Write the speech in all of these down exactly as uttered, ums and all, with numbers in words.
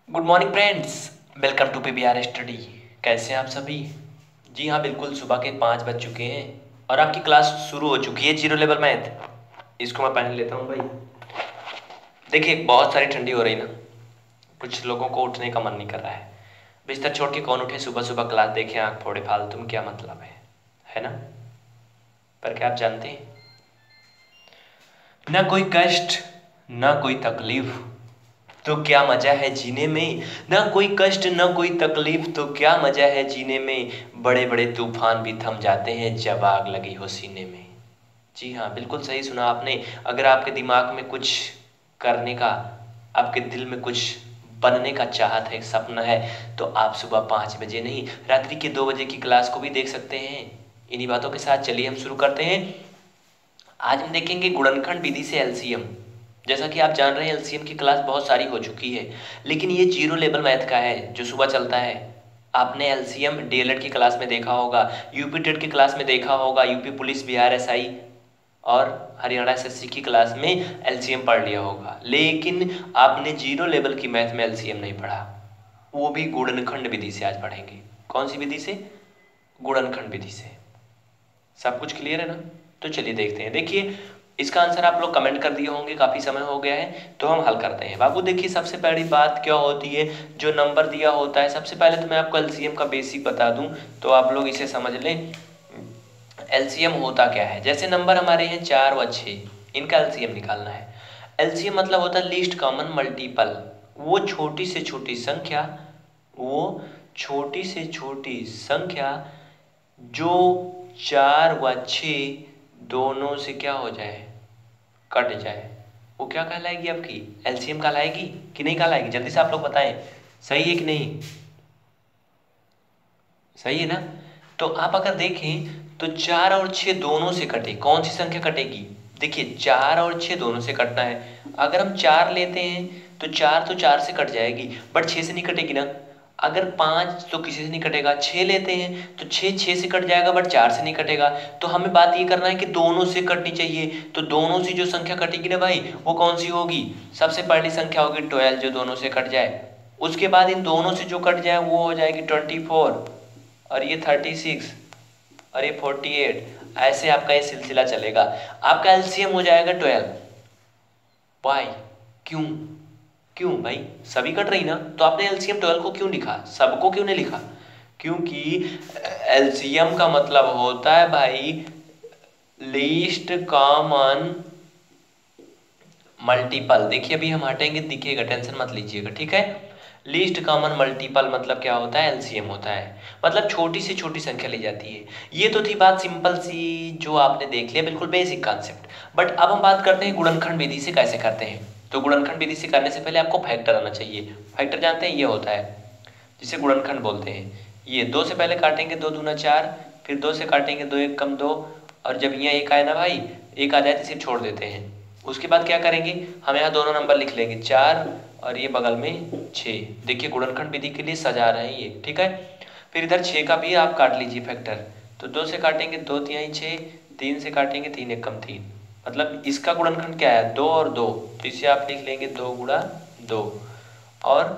Good morning friends, welcome to P B R study. कैसे हैं आप सभी? जी हाँ, बिल्कुल सुबह के पाँच बज चुके हैं और आपकी क्लास शुरू हो चुकी है जीरो लेवल मैथ। इसको मैं पहन लेता हूँ भाई। देखिए, बहुत सारी ठंडी हो रही ना, कुछ लोगों को उठने का मन नहीं कर रहा है। बिस्तर छोड़ के कौन उठे सुबह सुबह क्लास देखे आँख फोड़े फालतू में, क्या मतलब है है ना? पर क्या आप जानते हैं, ना कोई कष्ट ना कोई तकलीफ तो क्या मजा है जीने में। ना कोई कष्ट ना कोई तकलीफ तो क्या मजा है जीने में। बड़े बड़े तूफान भी थम जाते हैं जब आग लगी हो सीने में। जी हाँ, बिल्कुल सही सुना आपने। अगर आपके दिमाग में कुछ करने का, आपके दिल में कुछ बनने का चाहत है, सपना है, तो आप सुबह पाँच बजे नहीं, रात्रि के दो बजे की क्लास को भी देख सकते हैं। इन्हीं बातों के साथ चलिए हम शुरू करते हैं। आज हम देखेंगे गुणनखंड विधि से एल सी एम। जैसा कि आप जान रहे हैं, एल सी एम की क्लास बहुत सारी हो चुकी है, लेकिन ये जीरो लेवल मैथ का है जो सुबह चलता है। आपने L C M D El Ed की क्लास में देखा होगा, यू पी टेट की क्लास में देखा होगा, U P police, Bihar S I और हरियाणा एस एस सी की क्लास में एल सी एम पढ़ लिया होगा, लेकिन आपने जीरो लेवल की मैथ में एल सी एम नहीं पढ़ा। वो भी गुणनखंड विधि से आज पढ़ेंगे। कौन सी विधि से? गुणनखंड विधि से। सब कुछ क्लियर है ना? तो चलिए देखते हैं। देखिए, इसका आंसर आप लोग कमेंट कर दिए होंगे, काफ़ी समय हो गया है, तो हम हल करते हैं। बाबू देखिए, सबसे पहली बात क्या होती है, जो नंबर दिया होता है, सबसे पहले तो मैं आपको एल सी एम का बेसिक बता दूं तो आप लोग इसे समझ लें। एल सी एम होता क्या है? जैसे नंबर हमारे हैं चार व छः, इनका एल सी एम निकालना है। एल सी एम मतलब होता है लीस्ट कॉमन मल्टीपल। वो छोटी से छोटी संख्या, वो छोटी से छोटी संख्या जो चार व छः दोनों से क्या हो जाए, कट जाए, वो क्या कहलाएगी? आपकी एल सी एम कहलाएगी कि नहीं कहलाएगी? जल्दी से आप लोग बताएं, सही है कि नहीं? सही है ना? तो आप अगर देखें तो चार और छः दोनों से कटे, कौन सी संख्या कटेगी? देखिए, चार और छः दोनों से कटना है। अगर हम चार लेते हैं तो चार तो चार से कट जाएगी, बट छः से नहीं कटेगी ना। अगर पाँच तो किसी से नहीं कटेगा। छः लेते हैं तो छः छः से कट जाएगा, बट चार से नहीं कटेगा। तो हमें बात ये करना है कि दोनों से कटनी चाहिए। तो दोनों से जो संख्या कटेगी ना भाई, वो कौन सी होगी? सबसे पहली संख्या होगी ट्वेल्व, जो दोनों से कट जाए। उसके बाद इन दोनों से जो कट जाए वो हो जाएगी ट्वेंटी फोर, और ये थर्टी सिक्स, और ये फोर्टी एट। ऐसे आपका ये सिलसिला चलेगा। आपका एल सी एम हो जाएगा ट्वेल्व। वाई? क्यों? क्यों भाई? सभी कट रही ना, तो आपने एल सी एम ट्वेल्व को क्यों लिखा, सबको क्यों नहीं लिखा? क्योंकि एल सी एम का मतलब होता है भाई लीस्ट कॉमन मल्टीपल। देखिए, अभी हम हटेंगे, दिखेगा, टेंशन मत लीजिएगा, ठीक है? लीस्ट कॉमन मल्टीपल मतलब क्या होता है? एल सी एम होता है, मतलब छोटी से छोटी संख्या ली जाती है। ये तो थी बात सिंपल सी, जो आपने देख लिया, बिल्कुल बेसिक कॉन्सेप्ट। बट अब हम बात करते हैं गुणनखंड विधि से कैसे करते हैं। तो गुणनखंड विधि से करने से पहले आपको फैक्टर आना चाहिए। फैक्टर जानते हैं? ये होता है जिसे गुणनखंड बोलते हैं। ये दो से पहले काटेंगे, दो दूना चार, फिर दो से काटेंगे, दो एक कम दो, और जब यहाँ एक आए ना भाई, एक आ जाए तो सिर्फ छोड़ देते हैं। उसके बाद क्या करेंगे, हम यहाँ दोनों नंबर लिख लेंगे, चार और ये बगल में छः। देखिए, गुणनखंड विधि के लिए सजा रहे हैं ये, ठीक है? फिर इधर छः का भी आप काट लीजिए फैक्टर। तो दो से काटेंगे, दो तिहाई छः, तीन से काटेंगे, तीन एक कम तीन। मतलब इसका गुणनखंड क्या है? दो और दो, तो इसे आप लिख लेंगे दो गुणा दो। और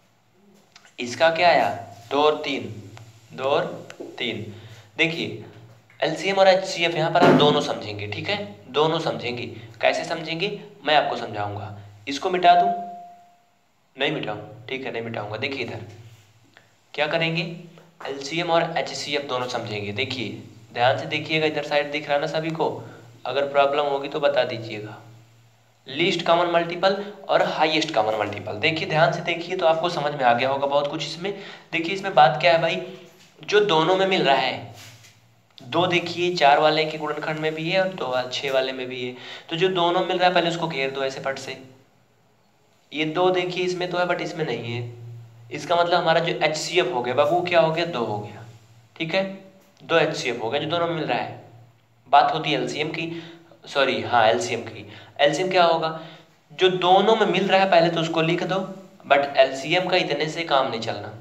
इसका क्या आया? दो और तीन, दो और तीन। देखिए, एल सी एम और एच सी एफ यहाँ पर आप दोनों समझेंगे, ठीक है? दोनों समझेंगे। कैसे समझेंगे मैं आपको समझाऊंगा। इसको मिटा दूं? नहीं मिटाऊं? ठीक है, नहीं मिटाऊंगा। देखिए, इधर क्या करेंगे, एल सी एम और एच सी एफ दोनों समझेंगे। देखिए, ध्यान से देखिएगा, इधर साइड दिख रहा है ना सभी को? अगर प्रॉब्लम होगी तो बता दीजिएगा। लीस्ट कॉमन मल्टीपल और हाईएस्ट कॉमन मल्टीपल। देखिए, ध्यान से देखिए तो आपको समझ में आ गया होगा बहुत कुछ इसमें। देखिए, इसमें बात क्या है भाई, जो दोनों में मिल रहा है, दो देखिए चार वाले के गुणनखंड में भी है और दो छः वाले में भी है। तो जो दोनों मिल रहा है, पहले उसको घेर दो ऐसे फट से। ये दो देखिए इसमें तो है, बट इसमें नहीं है। इसका मतलब हमारा जो एच सी एफ हो गया बाबू, क्या हो गया? दो हो गया, ठीक है? दो एच सी एफ हो गया जो दोनों में मिल रहा है। बात होती है एल सी एम की, सॉरी हाँ एल सी एम की। एल सी एम क्या होगा? जो दोनों में मिल रहा है पहले तो उसको लिख दो, बट एल सी एम का इतने से काम नहीं चलना।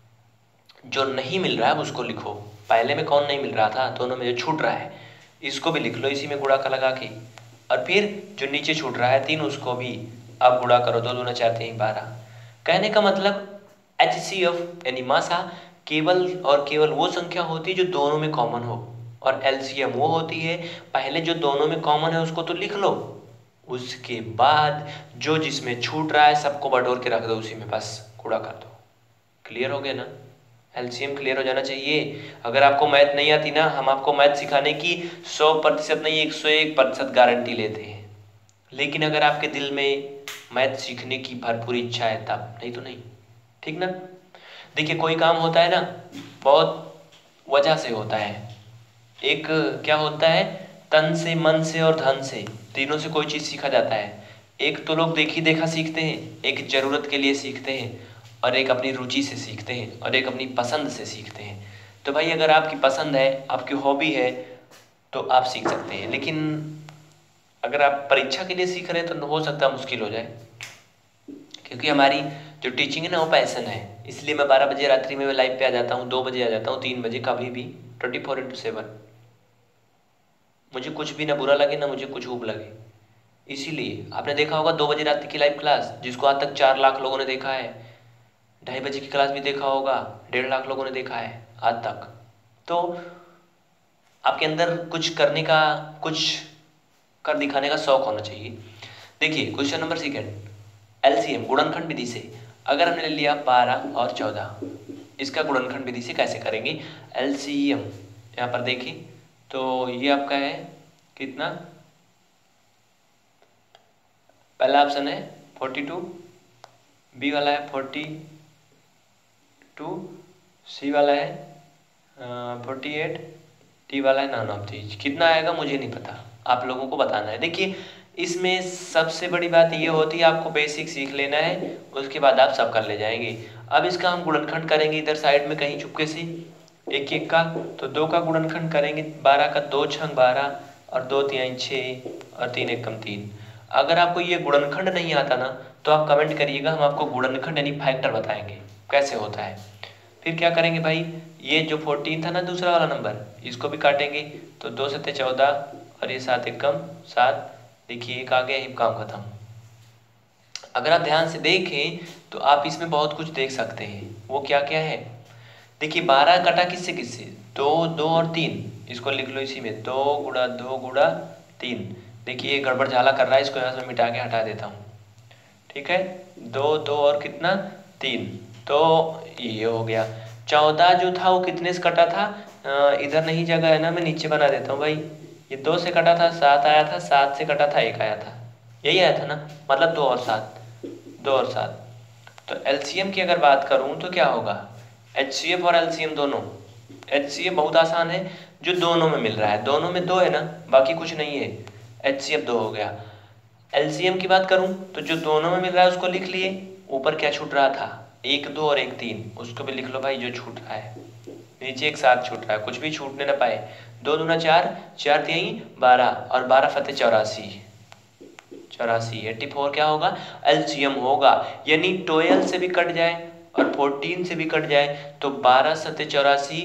जो नहीं मिल रहा है उसको लिखो। पहले में कौन नहीं मिल रहा था? दोनों में जो छूट रहा है, इसको भी लिख लो इसी में गुणा का लगा के। और फिर जो नीचे छूट रहा है तीन, उसको भी आप गुणा करो, दो दूना चार तीन बारह। कहने का मतलब एच सी एफ यानी मासा केवल और केवल वो संख्या होती है जो दोनों में कॉमन हो, और एल सी एम वो होती है पहले जो दोनों में कॉमन है उसको तो लिख लो, उसके बाद जो जिसमें छूट रहा है सबको बटोर के रख दो उसी में, बस कूड़ा कर दो। क्लियर हो गया ना? एल सी एम क्लियर हो जाना चाहिए। अगर आपको मैथ नहीं आती ना, हम आपको मैथ सिखाने की सौ प्रतिशत नहीं एक सौ एक प्रतिशत गारंटी लेते हैं, लेकिन अगर आपके दिल में मैथ सीखने की भरपूर इच्छा है तब, नहीं तो नहीं। ठीक ना? देखिए कोई काम होता है ना बहुत वजह से होता है। एक क्या होता है, तन से, मन से और धन से, तीनों से कोई चीज़ सीखा जाता है। एक तो लोग देखी देखा सीखते हैं, एक ज़रूरत के लिए सीखते हैं, और एक अपनी रुचि से सीखते हैं, और एक अपनी पसंद से सीखते हैं। तो भाई अगर आपकी पसंद है, आपकी हॉबी है, तो आप सीख सकते हैं, लेकिन अगर आप परीक्षा के लिए सीख रहे हैं तो हो सकता है मुश्किल हो जाए, क्योंकि हमारी जो टीचिंग है ना वो पैसन है। इसलिए मैं बारह बजे रात्रि में लाइव पे आ जाता हूँ, दो बजे आ जाता हूँ, तीन बजे, कभी भी, ट्वेंटी फोर इंटू सेवन। मुझे कुछ भी ना बुरा लगे ना मुझे कुछ ऊब लगे। इसीलिए आपने देखा होगा दो बजे रात की लाइव क्लास, जिसको आज तक चार लाख लोगों ने देखा है। ढाई बजे की क्लास भी देखा होगा, डेढ़ लाख लोगों ने देखा है आज तक। तो आपके अंदर कुछ करने का, कुछ कर दिखाने का शौक होना चाहिए। देखिए क्वेश्चन नंबर सेकेंड, एलसीएम गुणनखंड विधि से अगर हमने ले लिया बारह और चौदह, इसका गुणनखंड विधि से कैसे करेंगे? एलसीएम यहाँ पर देखिए तो ये आपका है कितना, पहला ऑप्शन है फोर्टी टू, बी वाला है फोर्टी टू, सी वाला है फोर्टी एट, टी वाला है नान ऑफ दीज। कितना आएगा मुझे नहीं पता, आप लोगों को बताना है। देखिए इसमें सबसे बड़ी बात ये होती है आपको बेसिक सीख लेना है, उसके बाद आप सब कर ले जाएंगे। अब इसका हम गुणनखंड करेंगे इधर साइड में कहीं चुपके से, एक एक का, तो दो का गुणनखंड करेंगे, बारह का दो छंग बारह, और दो तिहाई छः, और तीन एक कम तीन। अगर आपको ये गुणनखंड नहीं आता ना तो आप कमेंट करिएगा, हम आपको गुणनखंड यानी फैक्टर बताएंगे कैसे होता है। फिर क्या करेंगे भाई, ये जो फोर्टीन था ना दूसरा वाला नंबर, इसको भी काटेंगे, तो दो सत्ते चौदह, और ये सात एक कम सात। देखिए एक आ गया, ये काम खत्म। अगर आप ध्यान से देखें तो आप इसमें बहुत कुछ देख सकते हैं। वो क्या क्या है, देखिए बारह कटा किससे किससे, दो, दो और तीन, इसको लिख लो इसी में, दो गुड़ा दो गुड़ा तीन। देखिए ये गड़बड़ झाला कर रहा है, इसको यहाँ से मिटा के हटा देता हूँ। ठीक है, दो दो और कितना, तीन, तो ये हो गया। चौदह जो था वो कितने से कटा था, इधर नहीं जगह है ना, मैं नीचे बना देता हूँ भाई। ये दो से कटा था, सात आया था, सात से कटा था, एक आया था, यही आया था ना, मतलब दो और सात, दो और सात। तो एलसीएम की अगर बात करूँ तो क्या होगा, एचसीएफ और एलसीएम दोनों। एचसीएफ बहुत आसान है, जो दोनों में मिल रहा है, दोनों में दो है ना, बाकी कुछ नहीं है, एचसीएफ दो हो गया। एलसीएम की बात करूं तो जो दोनों में मिल रहा है उसको लिख लिए, ऊपर क्या छूट रहा था, एक दो और एक तीन, उसको भी लिख लो भाई जो छूट रहा है, नीचे एक सात छूट रहा है, कुछ भी छूटने ना पाए। दो दूना चार, चार तिहाई बारह, और बारह फतेह चौरासी, चौरासी एट्टी फोर क्या होगा, एलसीएम होगा। यानी ट्वेल्व से भी कट जाए और फोर्टीन से भी कट जाए तो बारह सत्ते चौरासी,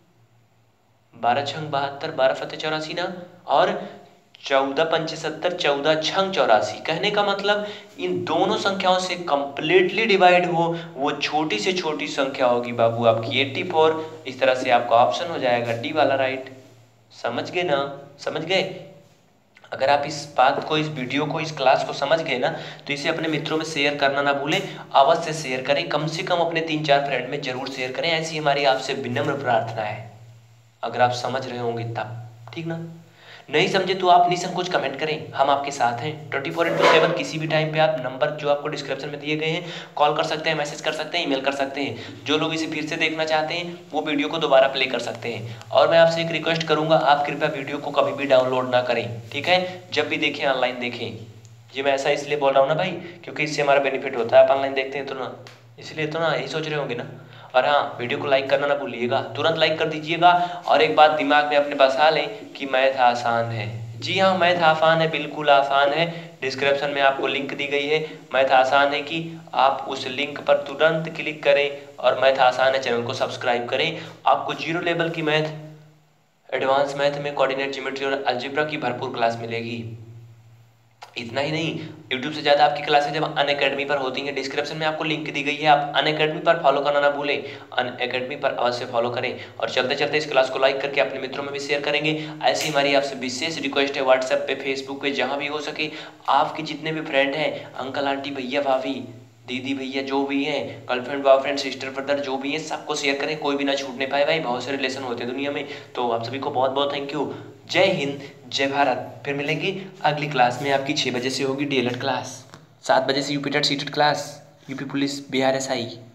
बारह छंग बहत्तर, बारह फतेह चौरासी ना, और चौदह पंचे सत्तर, चौदह छंग चौरासी। कहने का मतलब इन दोनों संख्याओं से कंप्लीटली डिवाइड हो वो छोटी से छोटी संख्या होगी बाबू आपकी एट्टी फोर। इस तरह से आपका ऑप्शन हो जाएगा डी वाला राइट। समझ गए ना, समझ गए? अगर आप इस बात को, इस वीडियो को, इस क्लास को समझ गए ना तो इसे अपने मित्रों में शेयर करना ना भूलें, अवश्य शेयर करें, कम से कम अपने तीन चार फ्रेंड में जरूर शेयर करें। ऐसी हमारी आपसे विनम्र प्रार्थना है, अगर आप समझ रहे होंगे तब, ठीक ना? नहीं समझे तो आप निसंकोच कमेंट करें, हम आपके साथ हैं ट्वेंटी फोर इंटू सेवन। किसी भी टाइम पे आप नंबर जो आपको डिस्क्रिप्शन में दिए गए हैं कॉल कर सकते हैं, मैसेज कर सकते हैं, ईमेल कर सकते हैं। जो लोग इसे फिर से देखना चाहते हैं वो वीडियो को दोबारा प्ले कर सकते हैं। और मैं आपसे एक रिक्वेस्ट करूंगा, आप कृपया वीडियो को कभी भी डाउनलोड ना करें, ठीक है? जब भी देखें ऑनलाइन देखें। ये मैं ऐसा इसलिए बोल रहा हूँ ना भाई, क्योंकि इससे हमारा बेनिफिट होता है, आप ऑनलाइन देखते हैं तो ना, इसलिए तो ना, यही सोच रहे होंगे ना। और हाँ, वीडियो को लाइक करना ना भूलिएगा, तुरंत लाइक कर दीजिएगा। और एक बात दिमाग में अपने बसा लें कि मैथ आसान है। जी हाँ, मैथ आसान है, बिल्कुल आसान है। डिस्क्रिप्शन में आपको लिंक दी गई है, मैथ आसान है, कि आप उस लिंक पर तुरंत क्लिक करें और मैथ आसान है चैनल को सब्सक्राइब करें। आपको जीरो लेवल की मैथ, एडवांस मैथ में कोऑर्डिनेट, ज्योमेट्री और अलजेब्रा की भरपूर क्लास मिलेगी। इतना ही नहीं, यूट्यूब से ज़्यादा आपकी क्लासेज जब अनअकैडमी पर होती हैं, डिस्क्रिप्शन में आपको लिंक दी गई है, आप अनअकैडमी पर फॉलो करना ना भूलें, अनअकैडमी पर अवश्य फॉलो करें। और चलते चलते इस क्लास को लाइक करके अपने मित्रों में भी शेयर करेंगे। ऐसी हमारी आपसे विशेष रिक्वेस्ट है, व्हाट्सएप पे, फेसबुक पे, जहाँ भी हो सके आपके जितने भी फ्रेंड हैं, अंकल आंटी भैया भाभी दीदी भैया जो भी हैं, गर्लफ्रेंड बॉयफ्रेंड सिस्टर ब्रदर जो भी हैं, सबको शेयर करें, कोई भी ना छूटने पाए भाई, बहुत से रिलेशन होते हैं दुनिया में। तो आप सभी को बहुत बहुत थैंक यू। जय हिंद, जय भारत। फिर मिलेंगे अगली क्लास में, आपकी छः बजे से होगी डीएलएड क्लास, सात बजे से UP TET CTET class, UP police, Bihar SI.